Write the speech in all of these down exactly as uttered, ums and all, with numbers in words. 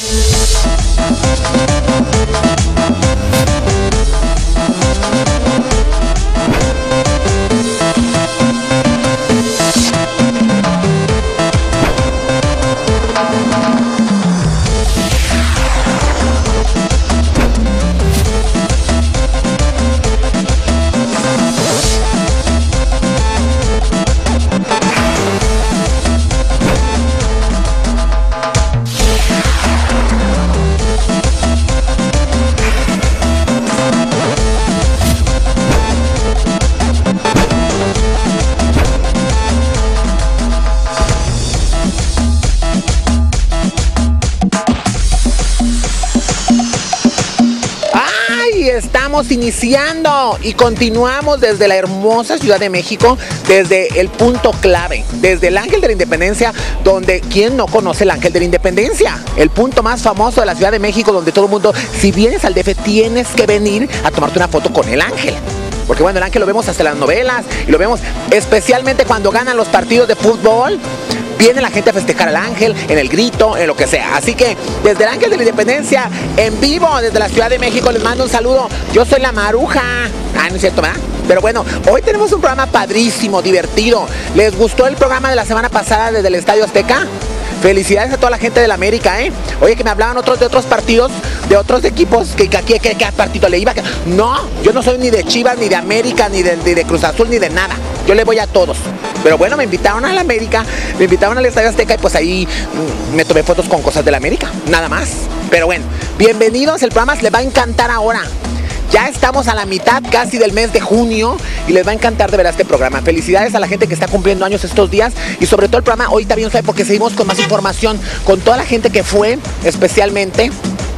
Estamos iniciando y continuamos desde la hermosa Ciudad de México, desde el punto clave, desde el Ángel de la Independencia, donde, ¿quién no conoce el Ángel de la Independencia? El punto más famoso de la Ciudad de México, donde todo el mundo, si vienes al D F, tienes que venir a tomarte una foto con el Ángel. Porque bueno, el Ángel lo vemos hasta en las novelas y lo vemos especialmente cuando ganan los partidos de fútbol. Viene la gente a festejar al Ángel, en el grito, en lo que sea. Así que desde el Ángel de la Independencia, en vivo desde la Ciudad de México, les mando un saludo. Yo soy la Maruja. Ah, no es cierto, ¿verdad? Pero bueno, hoy tenemos un programa padrísimo, divertido. ¿Les gustó el programa de la semana pasada desde el Estadio Azteca? Felicidades a toda la gente del América, ¿eh? Oye, que me hablaban otros de otros partidos, de otros equipos, que aquí, que, que partido le iba. No, yo no soy ni de Chivas, ni de América, ni de, ni de Cruz Azul, ni de nada. Yo le voy a todos. Pero bueno, me invitaron a la América, me invitaron al Estadio Azteca y pues ahí mmm, me tomé fotos con cosas de la América, nada más. Pero bueno, bienvenidos, el programa les va a encantar ahora. Ya estamos a la mitad casi del mes de junio y les va a encantar de ver este programa. Felicidades a la gente que está cumpliendo años estos días y sobre todo el programa hoy también sabe porque seguimos con más información, con toda la gente que fue especialmente...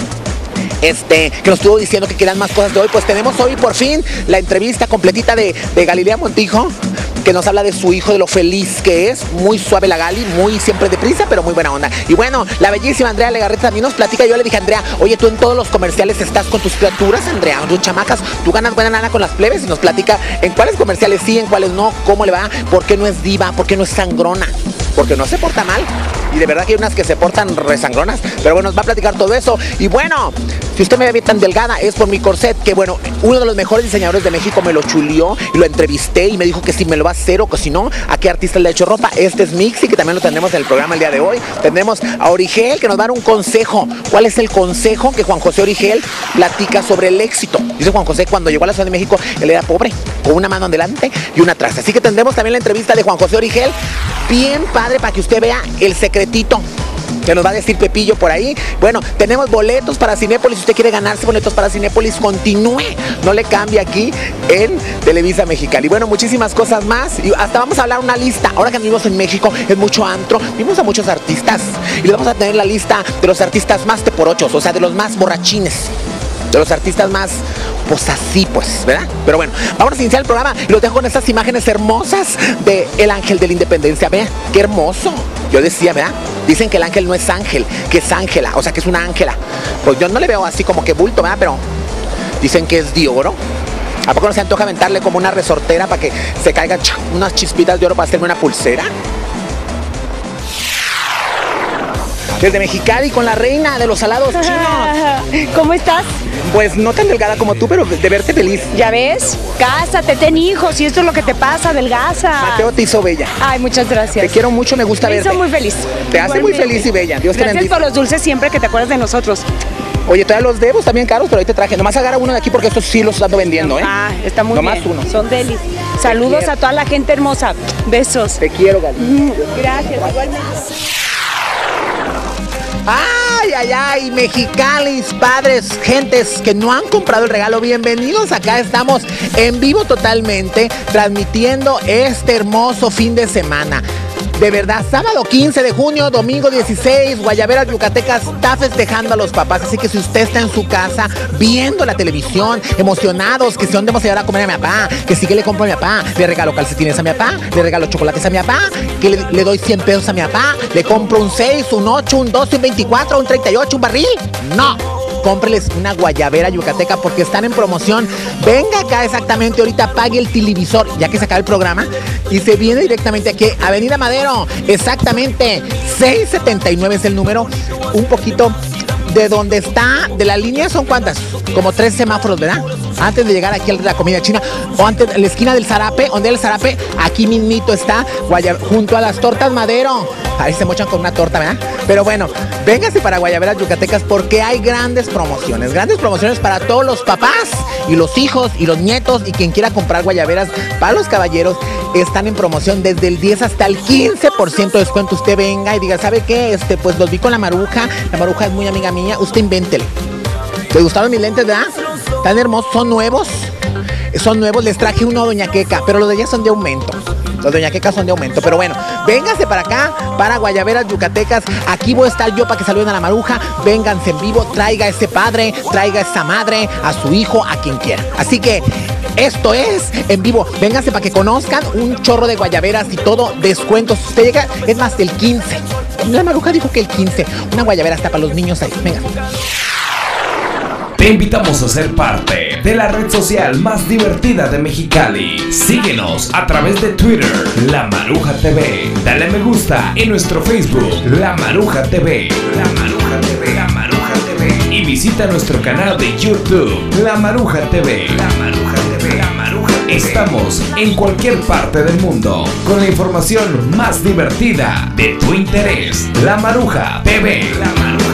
Este, que nos estuvo diciendo que quieran más cosas de hoy. Pues tenemos hoy por fin la entrevista completita de, de Galilea Montijo, que nos habla de su hijo, de lo feliz que es. Muy suave la Gali, muy siempre deprisa, pero muy buena onda. Y bueno, la bellísima Andrea Legarreta también nos platica. Yo le dije a Andrea, oye, tú en todos los comerciales estás con tus criaturas, Andrea, tus chamacas, tú ganas buena lana con las plebes. Y nos platica en cuáles comerciales sí, en cuáles no, cómo le va, por qué no es diva, por qué no es sangrona, porque no se porta mal. Y de verdad que hay unas que se portan resangronas. Pero bueno, nos va a platicar todo eso. Y bueno, si usted me ve tan delgada es por mi corset, que bueno, uno de los mejores diseñadores de México me lo chulió y lo entrevisté y me dijo que si me lo va a hacer o que si no, a qué artista le ha hecho ropa. Este es Mixi, que también lo tendremos en el programa el día de hoy. Tendremos a Origel, que nos va a dar un consejo. ¿Cuál es el consejo que Juan José Origel platica sobre el éxito? Dice Juan José, cuando llegó a la Ciudad de México, él era pobre, con una mano adelante y una atrás. Así que tendremos también la entrevista de Juan José Origel, bien padre, para que usted vea el secretito que nos va a decir Pepillo por ahí. Bueno, tenemos boletos para Cinépolis. Si usted quiere ganarse boletos para Cinépolis, continúe, no le cambie aquí en Televisa Mexicali. Y bueno, muchísimas cosas más. Y hasta vamos a hablar una lista. Ahora que vivimos en México, es mucho antro. Vimos a muchos artistas. Y les vamos a tener la lista de los artistas más teporochos, o sea, de los más borrachines. De los artistas más, pues así, pues, ¿verdad? Pero bueno, vamos a iniciar el programa y los dejo con estas imágenes hermosas de El Ángel de la Independencia. Vean, qué hermoso. Yo decía, ¿verdad? Dicen que el ángel no es ángel, que es Ángela, o sea, que es una ángela. Pues yo no le veo así como que bulto, ¿verdad? Pero dicen que es de oro. ¿A poco no se antoja aventarle como una resortera para que se caigan unas chispitas de oro para hacerme una pulsera? Desde Mexicali con la reina de los salados chinos. ¿Cómo estás? Pues no tan delgada como tú, pero de verte feliz. ¿Ya ves? Cásate, ten hijos, y esto es lo que te pasa, adelgaza. Mateo te hizo bella. Ay, muchas gracias. Te quiero mucho, me gusta me verte. Me hizo muy feliz. Te hace muy feliz y bella. Dios te bendiga. Gracias por los dulces siempre que te acuerdas de nosotros. Oye, todavía los debo, también caros, pero ahí te traje. Nomás agarra uno de aquí porque estos sí los ando vendiendo, ¿eh? Ah, está muy Nomás bien. uno. Son delis. Saludos a toda la gente hermosa. Besos. Te quiero, Gali. Mm, gracias, igualmente. Ay, ay, ay, Mexicalis, padres, gentes que no han comprado el regalo, bienvenidos. Acá estamos en vivo totalmente, transmitiendo este hermoso fin de semana. De verdad, sábado quince de junio, domingo dieciséis, Guayabera Yucateca está festejando a los papás. Así que si usted está en su casa viendo la televisión, emocionados, que si dónde vamos a llevar a comer a mi papá, que si que le compro a mi papá, le regalo calcetines a mi papá, le regalo chocolates a mi papá, que le, le doy cien pesos a mi papá, le compro un seis, un ocho, un doce, un veinticuatro, un treinta y ocho, un barril. No. Cómpreles una Guayabera Yucateca porque están en promoción. Venga acá exactamente ahorita, pague el televisor, ya que se acaba el programa, y se viene directamente aquí, Avenida Madero, exactamente, seiscientos setenta y nueve es el número, un poquito de donde está, de la línea son cuántas, como tres semáforos, ¿verdad? Antes de llegar aquí a la comida china, o antes, en la esquina del Zarape, donde el Zarape, aquí mismito está, Guaya, junto a las tortas Madero. Ahí se mochan con una torta, ¿verdad? Pero bueno, véngase para Guayaberas Yucatecas porque hay grandes promociones, grandes promociones para todos los papás y los hijos y los nietos y quien quiera comprar guayaberas para los caballeros. Están en promoción desde el diez hasta el quince por ciento de descuento. Usted venga y diga, ¿sabe qué? Este, pues los vi con la Maruja, la Maruja es muy amiga mía, usted invéntele. ¿Le gustaron mis lentes, verdad? Tan hermosos, son nuevos, son nuevos, les traje uno a Doña Queca, pero los de ella son de aumento. Los de Doña Queca son de aumento, pero bueno, vénganse para acá, para Guayaberas Yucatecas. Aquí voy a estar yo para que saluden a la Maruja. Vénganse en vivo, traiga a ese padre, traiga a esa madre, a su hijo, a quien quiera. Así que esto es en vivo. Vénganse para que conozcan un chorro de guayaberas y todo, descuentos. Usted llega, es más, del quince. La Maruja dijo que el quince. Una guayabera hasta para los niños ahí. Venga. Te invitamos a ser parte de la red social más divertida de Mexicali. Síguenos a través de Twitter, La Maruja T V. Dale me gusta en nuestro Facebook, La Maruja T V. La Maruja T V. La Maruja T V. Y visita nuestro canal de YouTube, La Maruja T V. La Maruja T V. La Maruja T V. Estamos en cualquier parte del mundo con la información más divertida de tu interés. La Maruja T V. La Maruja.